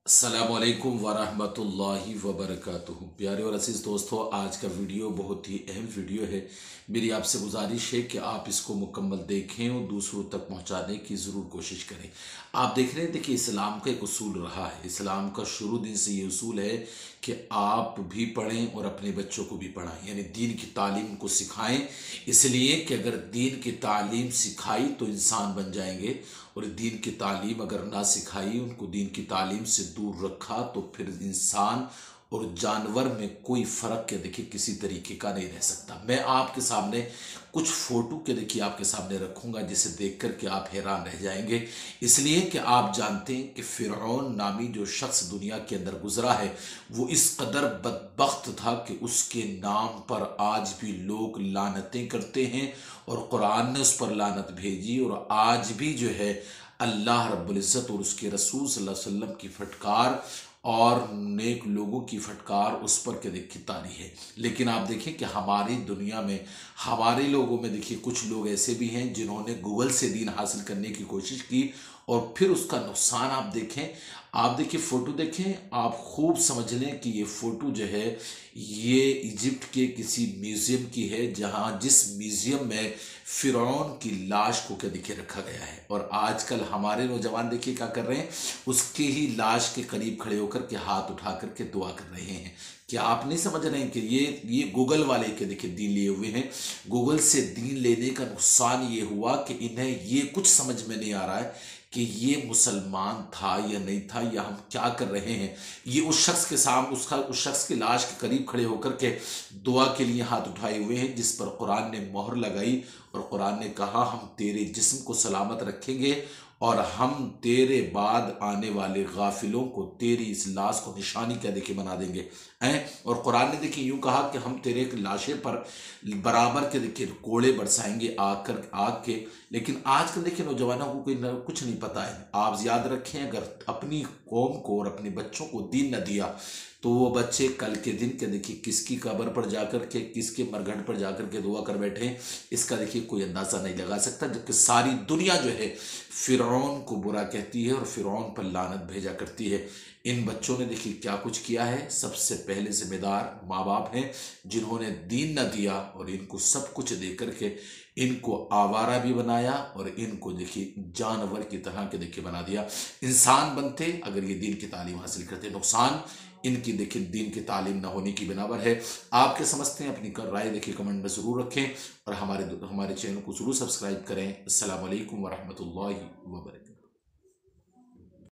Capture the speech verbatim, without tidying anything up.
अस्सलामुअलैकुम वरहमतुल्लाहि वबरकातुहू। प्यारे और अजीज़ दोस्तों, आज का वीडियो बहुत ही अहम वीडियो है। मेरी आपसे गुजारिश है कि आप इसको मुकम्मल देखें और दूसरों तक पहुंचाने की ज़रूर कोशिश करें। आप देख रहे हैं, देखिए इस्लाम का एक उसूल रहा है। इस्लाम का शुरू दिन से ये उसूल है कि आप भी पढ़ें और अपने बच्चों को भी पढ़ाएं, यानी दीन की तालीम को सिखाएं। इसलिए कि अगर दीन की तालीम सिखाई तो इंसान बन जाएंगे, और दीन की तालीम अगर ना सिखाई, उनको दीन की तालीम से दूर रखा, तो फिर इंसान और जानवर में कोई फ़र्क के देखिए किसी तरीके का नहीं रह सकता। मैं आपके सामने कुछ फ़ोटो के देखिए आपके सामने रखूँगा, जिसे देख कर के आप हैरान रह जाएंगे। इसलिए कि आप जानते हैं कि फ़िरऔन नामी जो शख्स दुनिया के अंदर गुजरा है, वो इस कदर बदबख्त था कि उसके नाम पर आज भी लोग लानतें करते हैं, और कुरान ने उस पर लानत भेजी। और आज भी जो है अल्लाह रब्बुल इज़्ज़त और उसके रसूल सल्लल्लाहु अलैहि वसल्लम की फटकार और नेक लोगों की फटकार उस पर के देखिए तारी है। लेकिन आप देखें कि हमारी दुनिया में, हमारे लोगों में देखिए कुछ लोग ऐसे भी हैं जिन्होंने गूगल से दीन हासिल करने की कोशिश की, और फिर उसका नुकसान आप देखें। आप देखिए फ़ोटो देखें, आप खूब समझ लें कि ये फ़ोटो जो है ये इजिप्ट के किसी म्यूज़ियम की है, जहाँ जिस म्यूज़ियम में फ़िरौन की लाश को क्या देखिए रखा गया है। और आजकल हमारे नौजवान देखिए क्या कर रहे हैं, उसके ही लाश के करीब खड़े होकर के हाथ उठा करके दुआ कर रहे हैं। क्या आप नहीं समझ रहे हैं कि ये ये गूगल वाले के देखिए दीन लिए हुए हैं। गूगल से दीन लेने का नुकसान ये हुआ कि इन्हें ये कुछ समझ में नहीं आ रहा है कि ये मुसलमान था या नहीं था, या हम क्या कर रहे हैं। ये उस शख्स के सामने, उसका उस शख्स की लाश के करीब खड़े होकर के दुआ के लिए हाथ उठाए हुए हैं, जिस पर कुरान ने मोहर लगाई। और कुरान ने कहा, हम तेरे जिस्म को सलामत रखेंगे, और हम तेरे बाद आने वाले गाफिलों को तेरी इस लाश को निशानी क्या देखिए बना देंगे हैं। और कुरान ने देखिए यूं कहा कि हम तेरे लाशे पर बराबर के देखिए कोड़े बरसाएंगे आग कर आग के। लेकिन आज के देखिए नौजवानों को कोई न, कुछ नहीं पता है। आप याद रखें, अगर अपनी कौम को और अपने बच्चों को दीन न दिया, तो वो बच्चे कल के दिन के देखिए किसकी कब्र पर जाकर के, किसके मरघट पर जाकर के दुआ कर बैठे, इसका देखिए कोई अंदाज़ा नहीं लगा सकता। जबकि सारी दुनिया जो है फ़िरौन को बुरा कहती है और फ़िरौन पर लानत भेजा करती है। इन बच्चों ने देखिए क्या कुछ किया है। सबसे पहले जिम्मेदार माँ बाप हैं, जिन्होंने दीन न दिया और इनको सब कुछ दे करके इनको आवारा भी बनाया, और इनको देखिए जानवर की तरह के देखिए बना दिया। इंसान बनते अगर ये दीन की तालीम हासिल करते। नुकसान इनकी देखिए दीन की तालीम न होने की बिना पर है। आप क्या समझते हैं, अपनी राय देखिए कमेंट में ज़रूर रखें, और हमारे हमारे चैनल को ज़रूर सब्सक्राइब करें। अस्सलाम वालेकुम वरहमतुल्लाहि वबरकातुहू।